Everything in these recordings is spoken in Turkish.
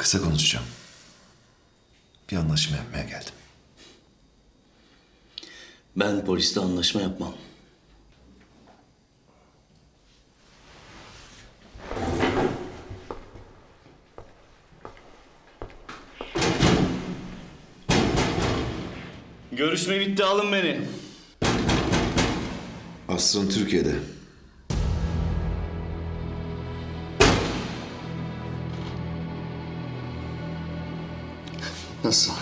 Kısa konuşacağım. Bir anlaşma yapmaya geldim. Ben poliste anlaşma yapmam. Görüşme bitti, alın beni. Asrın Türkiye'de. Nasıl?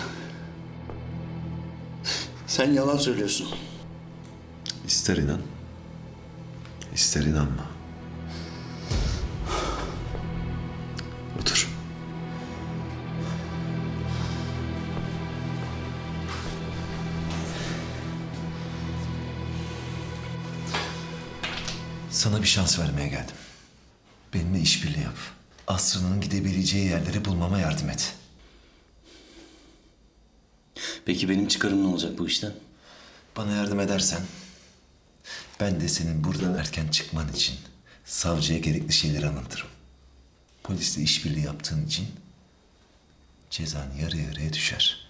Sen yalan söylüyorsun. İster inan, ister inanma. Otur. Sana bir şans vermeye geldim. Benimle işbirliği yap. Asrı'nın gidebileceği yerleri bulmama yardım et. Peki benim çıkarım ne olacak bu işten? Bana yardım edersen, ben de senin buradan erken çıkman için savcıya gerekli şeyleri anlatırım. Polisle işbirliği yaptığın için cezan yarı yarıya düşer.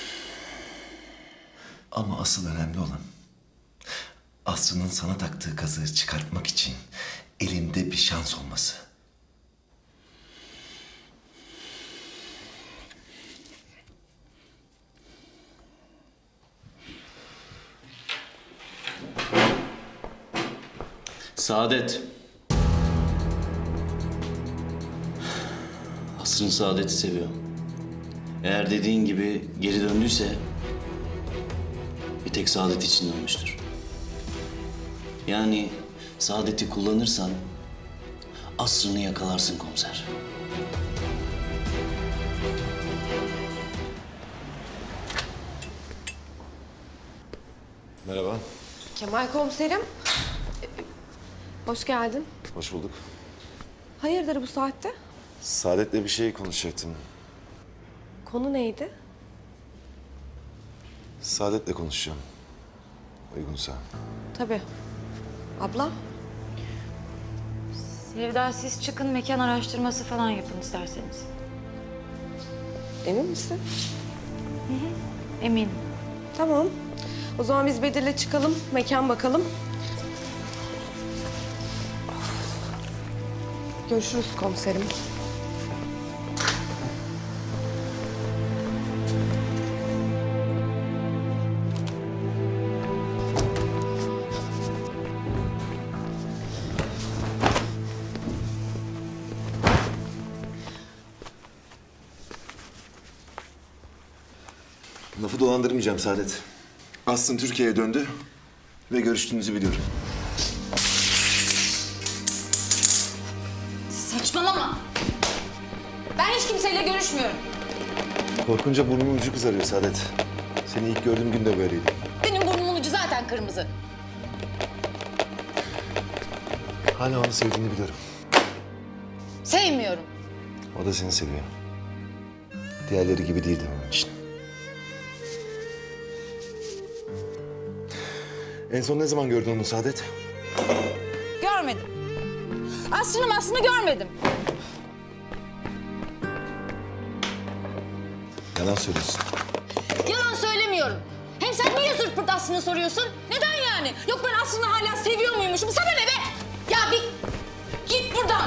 Ama asıl önemli olan, Aslı'nın sana taktığı kazığı çıkartmak için elinde bir şans olması. Saadet. Asrın Saadet'i seviyor. Eğer dediğin gibi geri döndüyse bir tek Saadet için dönmüştür. Yani Saadet'i kullanırsan Asrın'ı yakalarsın komiser. Merhaba. Kemal komiserim. Hoş geldin. Hoş bulduk. Hayırdır bu saatte? Saadet'le bir şey konuşacaktım. Konu neydi? Saadet'le konuşacağım. Uygunsa. Tabii. Abla? Sevda, siz çıkın, mekan araştırması falan yapın isterseniz. Emin misin? Eminim. Tamam. O zaman biz Bedir'le çıkalım, mekan bakalım. Görüşürüz komiserim. Lafı dolandırmayacağım Saadet. Aslı Türkiye'ye döndü ve görüştüğünüzü biliyorum. Saçmalama! Ben hiç kimseyle görüşmüyorum. Korkunca burnumun ucu kızarıyor Saadet. Seni ilk gördüğüm gün de böyleydi. Benim burnumun ucu zaten kırmızı. Hala onu sevdiğini biliyorum. Sevmiyorum. O da seni seviyor. Diğerleri gibi değildi onun için. En son ne zaman gördün onu Saadet? Görmedim. Aslını görmedim. Yalan söylüyorsun. Yalan söylemiyorum. Hem sen niye zırt pırt Aslı'nı soruyorsun? Neden yani? Yok, ben Aslı'nı hala seviyor muymuşum? Sana ne be? Ya bir git buradan.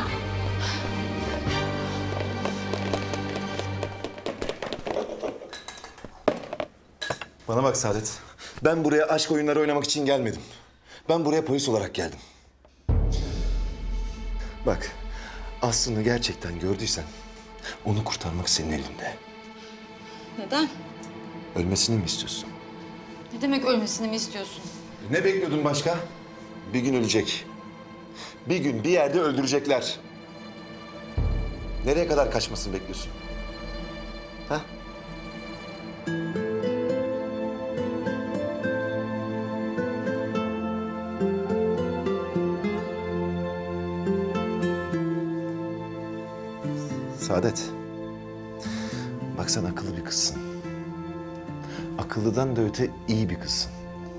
Bana bak Saadet. Ben buraya aşk oyunları oynamak için gelmedim. Ben buraya polis olarak geldim. Bak, Aslı'nı gerçekten gördüysen onu kurtarmak senin elinde. Neden? Ölmesini mi istiyorsun? Ne demek ölmesini mi istiyorsun? Ne bekliyordun başka? Bir gün ölecek. Bir gün bir yerde öldürecekler. Nereye kadar kaçmasını bekliyorsun? Ha? Saadet. Bak sen akıllı bir kızsın. Akıllıdan da öte iyi bir kızsın.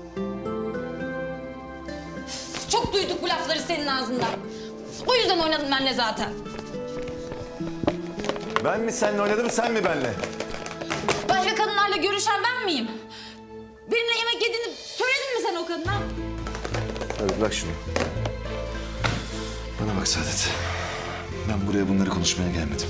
Çok duyduk bu lafları senin ağzından. O yüzden oynadım benle zaten. Ben mi seninle oynadım, sen mi benle? Başka kadınlarla görüşen ben miyim? Benimle yemek yediğini söyledin mi sen o kadına? Hadi bırak şunu. Bana bak Saadet. Ben buraya bunları konuşmaya gelmedim.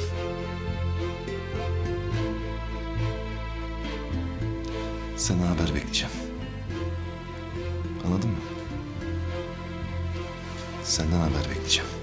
Sana haber bekleyeceğim. Anladın mı? Senden haber bekleyeceğim.